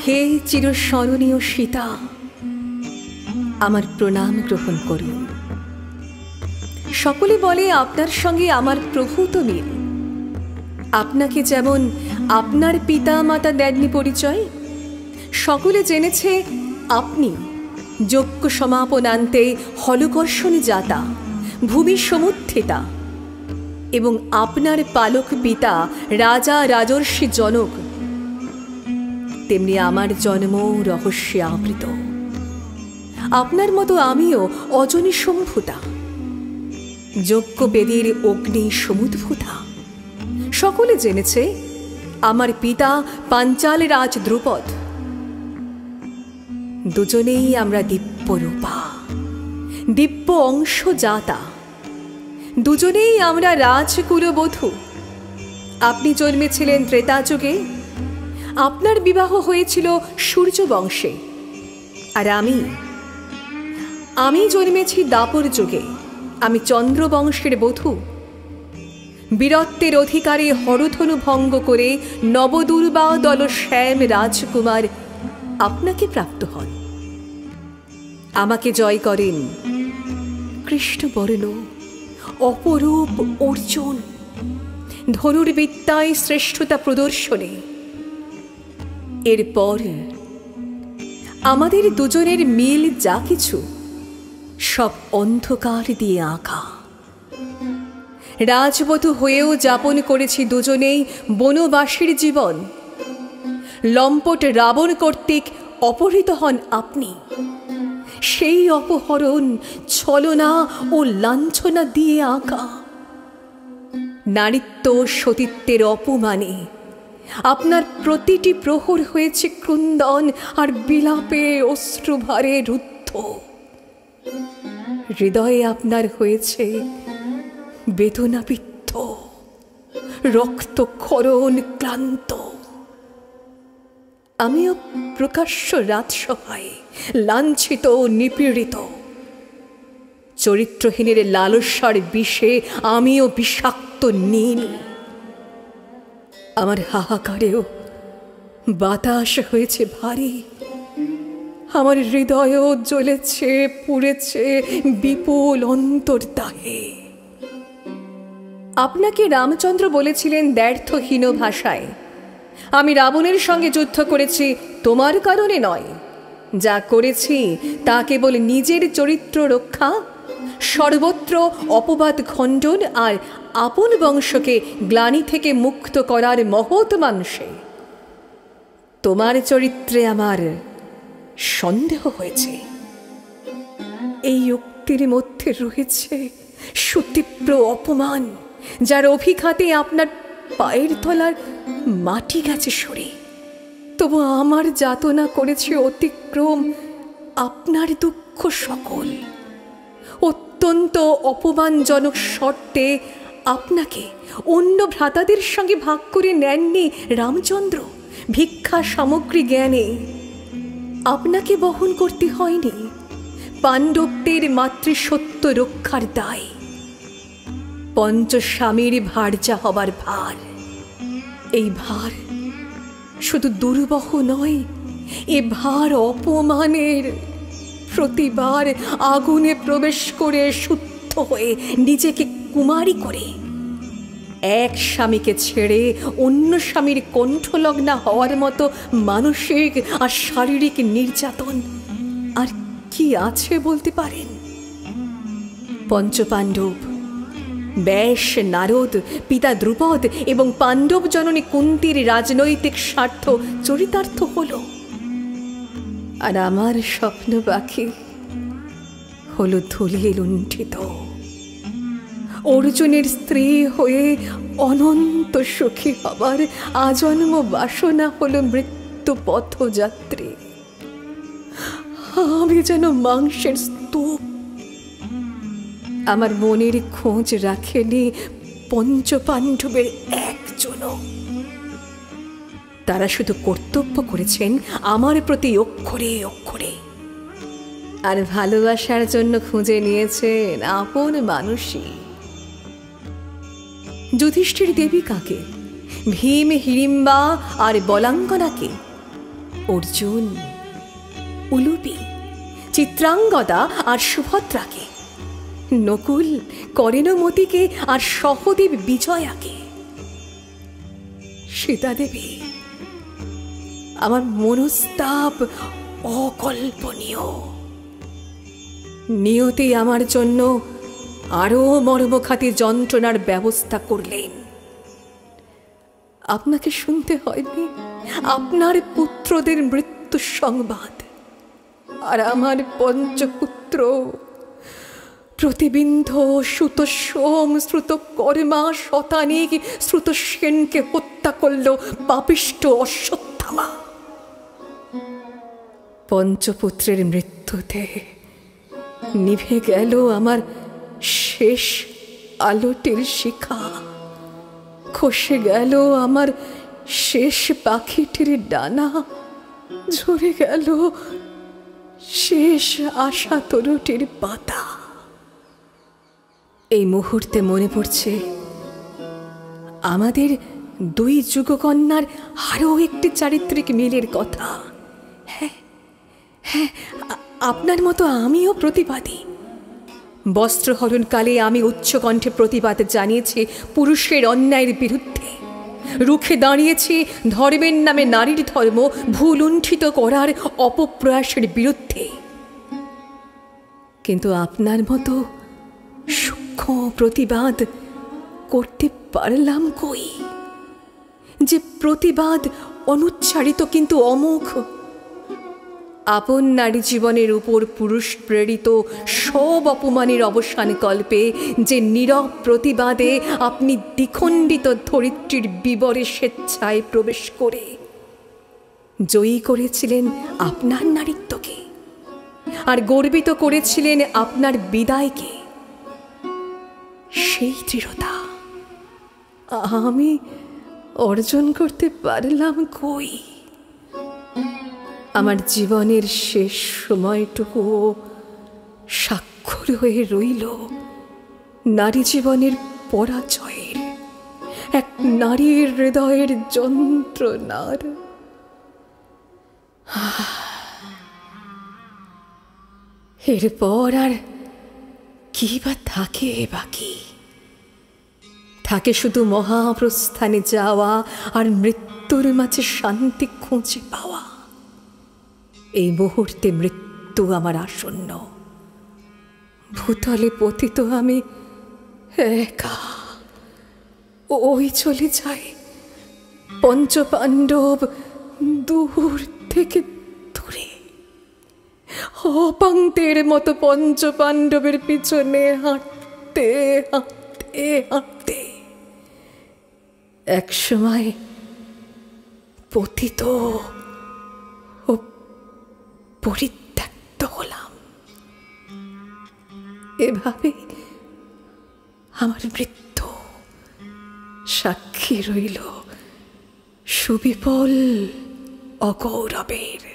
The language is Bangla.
হে চিরস্মরণীয় সীতা, আমার প্রণাম গ্রহণ করুন। সকলে বলে আপনার সঙ্গে আমার প্রভূত মিল। আপনাকে যেমন আপনার পিতা মাতা দেননি পরিচয়, সকলে জেনেছে আপনি যজ্ঞ সমাপনান্তে হলকর্ষণ জাতা, ভূমি সমুত্থিতা, এবং আপনার পালক পিতা রাজা রাজর্ষি জনক। তেমনি আমার জন্ম রহস্যে আবৃত। আপনার মতো আমিও অজনী সম্ভূতা, যজ্ঞবেদীর অগ্নি সমুদ্ভূতা। সকলে জেনেছে আমার পিতা পাঞ্চাল রাজ দ্রুপদ। দুজনেই আমরা দিব্যরূপা, দিব্য অংশ জাতা। দুজনেই আমরা রাজকুলবধূ। আপনি জন্মেছিলেন ত্রেতা যুগে, আপনার বিবাহ হয়েছিল সূর্য বংশে। আর আমি জন্মেছি দাপর যুগে, আমি চন্দ্রবংশের বধূ। বীরত্বের অধিকারে হরধনু ভঙ্গ করে নবদুর্বা দল শ্যাম রাজকুমার আপনাকে প্রাপ্ত হন। আমাকে জয় করেন কৃষ্ণবর্ণ অপরূপ অর্জুন, ধনুর্বিদ্যায় শ্রেষ্ঠতা প্রদর্শনে। এরপর আমাদের দুজনের মিল যা কিছু সব অন্ধকার দিয়ে আঁকা। রাজবধূ হয়েও যাপন করেছি দুজনেই বনবাসীর জীবন। লম্পট রাবণ কর্তৃক অপহৃত হন আপনি। সেই অপহরণ ছলনা ও লাঞ্ছনা দিয়ে আঁকা। নারীত্ব সতীত্বের অপমানে আপনার প্রতিটি প্রহর হয়েছে ক্রন্দন আর বিলাপে অশ্রুভারে রুদ্ধ। হৃদয়ে আপনার হয়েছে বেদনাবিদ্ধ, রক্তক্ষরণ ক্লান্ত। আমিও প্রকাশ্য রাজসভায় লাঞ্ছিত নিপীড়িত। চরিত্রহীনের লালসার বিষে আমিও বিষাক্ত নীল। আমার হাহাকারেও বাতাস হয়েছে ভারী। আমার হৃদয়ও জ্বলেছে পুড়েছে বিপুল অন্তর্দাহে। আপনাকে রামচন্দ্র বলেছিলেন দ্ব্যর্থহীন ভাষায়, আমি রাবণের সঙ্গে যুদ্ধ করেছি তোমার কারণে নয়। যা করেছি তা কেবল নিজের চরিত্র রক্ষা, সর্বত্র অপবাদ খণ্ডন আর আপন বংশকে গ্লানি থেকে মুক্ত করার মহৎ মানুষে। তোমার চরিত্রে আমার সন্দেহ হয়েছে। এই উক্তির মধ্যে রয়েছে সুতীব্র অপমান, যার অভিঘাতে আপনার পায়ের তলার মাটি গেছে সরে। তবু আমার যাতনা করেছে অতিক্রম আপনার দুঃখ সকল। অত্যন্ত অপমানজনক শর্তে আপনাকে অন্য ভ্রাতাদের সঙ্গে ভাগ করে নেননি রামচন্দ্র ভিক্ষা সামগ্রী জ্ঞানে। আপনাকে বহন করতে হয়নি পাণ্ডবদের মাতৃসত্য রক্ষার দায়, পঞ্চস্বামীর ভার্যা হবার ভার। এই ভার শুধু দুর্বহ নয়, এ ভার অপমানের। প্রতিবার আগুনে প্রবেশ করে শুদ্ধ হয়ে নিজেকে কুমারী করে এক স্বামীকে ছেড়ে অন্য স্বামীর কণ্ঠলগ্না হওয়ার মতো মানসিক আর শারীরিক নির্যাতন আর কি আছে বলতে পারেন? পঞ্চপাণ্ডব, ব্যাস, নারদ, পিতা দ্রুপদ এবং পাণ্ডব জননী কুন্তীর রাজনৈতিক স্বার্থ চরিতার্থ হল। আর আমার স্বপ্ন বাকি হলো ধুলিয়ে লুণ্ঠিত। অর্জুনের স্ত্রী হয়ে অনন্ত সুখী হবার আজন্ম বাসনা হলো মৃত্যু পথযাত্রী। আমি যেন মাংসের স্তূপ। আমার মনের খোঁজ রাখেনি পঞ্চপাণ্ডবের একজনও। তারা শুধু কর্তব্য করেছেন আমার প্রতি অক্ষরে অক্ষরে, আর ভালোবাসার জন্য খুঁজে নিয়েছেন আপন মানুষই। যুধিষ্ঠির দেবী কাকে, ভীম, হিড়িম্বা আর বলাঙ্গনাকে, অর্জুন, উলুপি, চিত্রাঙ্গদা আর সুভদ্রাকে, নকুল, করেণমতিকে আর সহদেব বিজয়াকে, সীতাদেবী। আমার মনস্তাপ অকল্পনীয়। নিয়তি আমার জন্য আরো মর্মঘাতী যন্ত্রণার ব্যবস্থা করলেন। আপনাকে শুনতে হয়নি আপনার পুত্রদের মৃত্যু সংবাদ, আর আমার পঞ্চপুত্র প্রতিবিন্ধ, শ্রুতসোম, শ্রুতকর্মা, শতানিক, শ্রুতসেনকে হত্যা করল পাপিষ্ঠ অশ্বত্থামা। পঞ্চপুত্রের মৃত্যুতে নিভে গেল আমার শেষ আলোটির শিখা, খসে গেল আমার শেষ পাখিটির ডানা, ঝরে গেল শেষ আশা তরুটির পাতা। এই মুহূর্তে মনে পড়ছে আমাদের দুই যুগকন্যার আরও একটি চারিত্রিক মিলের কথা। হ্যাঁ হ্যাঁ, আপনার মতো আমিও প্রতিবাদী। বস্ত্রহরণকালে আমি উচ্চকণ্ঠে প্রতিবাদ জানিয়েছি পুরুষের অন্যায়ের বিরুদ্ধে, রুখে দাঁড়িয়েছি ধর্মের নামে নারীর ধর্ম ভুলুণ্ঠিত করার অপপ্রয়াসের বিরুদ্ধে। কিন্তু আপনার মতো সূক্ষ্ম প্রতিবাদ করতে পারলাম কই? যে প্রতিবাদ অনুচ্চারিত কিন্তু অমোঘ। আপন নারী জীবনের উপর পুরুষ প্রেরিত সব অপমানের অবসান কল্পে যে নীরব প্রতিবাদে আপনি দ্বিখণ্ডিত ধরিত্রীর বিবরে স্বেচ্ছায় প্রবেশ করে জয়ী করেছিলেন আপনার নারীত্বকে, আর গর্বিত করেছিলেন আপনার বিদায়কে, সেই দৃঢ়তা আমি অর্জন করতে পারলাম কই? আমার জীবনের শেষ সময়টুকু স্বাক্ষর হয়ে রইল নারী জীবনের পরাজয়ের, এক নারীর হৃদয়ের যন্ত্রণার। এরপর আর কি বা থাকে বাকি? থাকে শুধু মহাপ্রস্থানে যাওয়া আর মৃত্যুর মাঝে শান্তি খুঁজে পাওয়া। এই মুহূর্তে মৃত্যু আমার আসন্ন। ভূতলে পতিত আমি একা, ওই চলে যায় পঞ্চপাণ্ডব দূর থেকে দূরে। অপাঙ্ক্তের মতো পঞ্চপাণ্ডবের পিছনে হাঁটতে হাঁটতে হাঁটতে একসময় পতিত ও পরিত্যক্ত হলাম। এভাবে আমার মৃত্যু সাক্ষী রইল সুবিপুল অগৌরবের।